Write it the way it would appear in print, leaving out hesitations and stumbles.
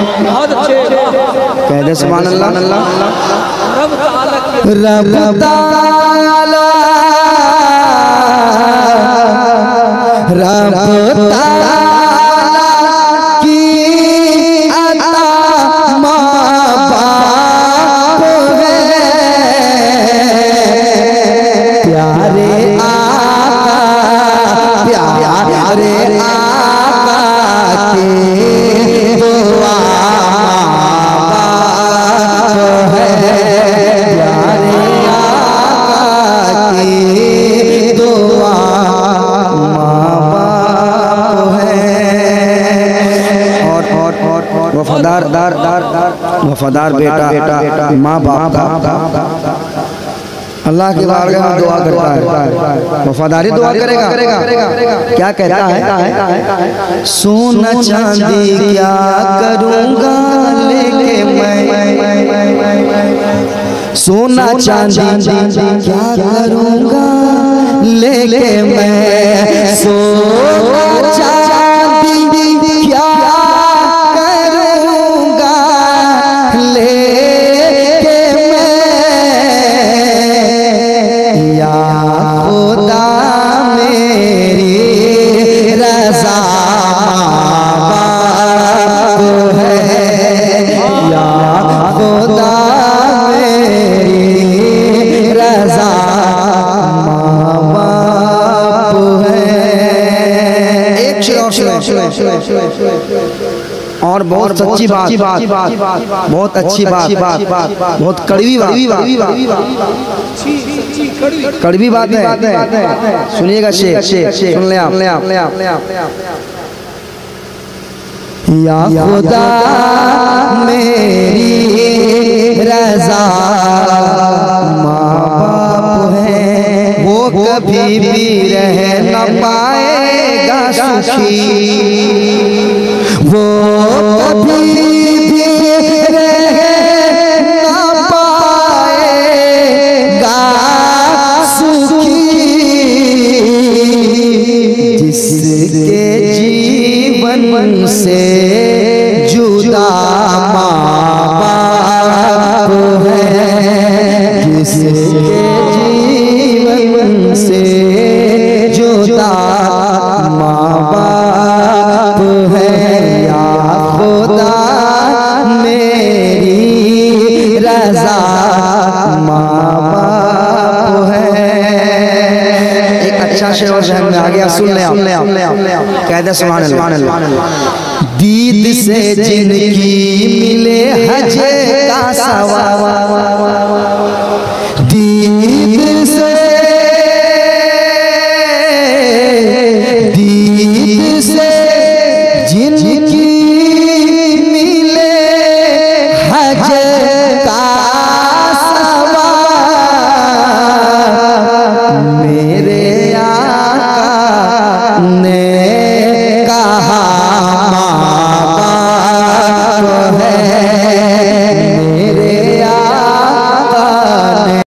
कह दे सुभान अल्लाह। रब ताला की अता माँ बाप है, प्यारे आका प्यारे आका के दुआ बाप है, प्यारे आका की दुआ वफादार बेटा माँ बाप का अल्लाह के बारगाह में दुआ करता है, वफादारी दुआ करेगा। क्या कहता है? सोना चांदी क्या करूँगा लेके मैं, सोना चांदी क्या करूँगा लेके मैं, सोना चांदी क्या और बहुत सच्ची बात, बहुत अच्छी बात, बहुत कड़वी बात, कड़वी बात है। सुनिएगा शेख, सुन ले आप। या खुदा मेरी रज़ा माँ बाप है, वो कभी भी रह न पाएगा सुखी, वो कभी भी रह न पाएगा सुखी, जिसके जीवन से जुदा माँ बाप है, जिसके जीवन से जुदा माँ बाप है, या खुदा मेरी रज़ा माँ बाप है। एक अच्छा शेर और जहन में आ गया, सुन ले आप। कह दे सुभान अल्लाह। दीद से जिनकी मिले हज का सवाब,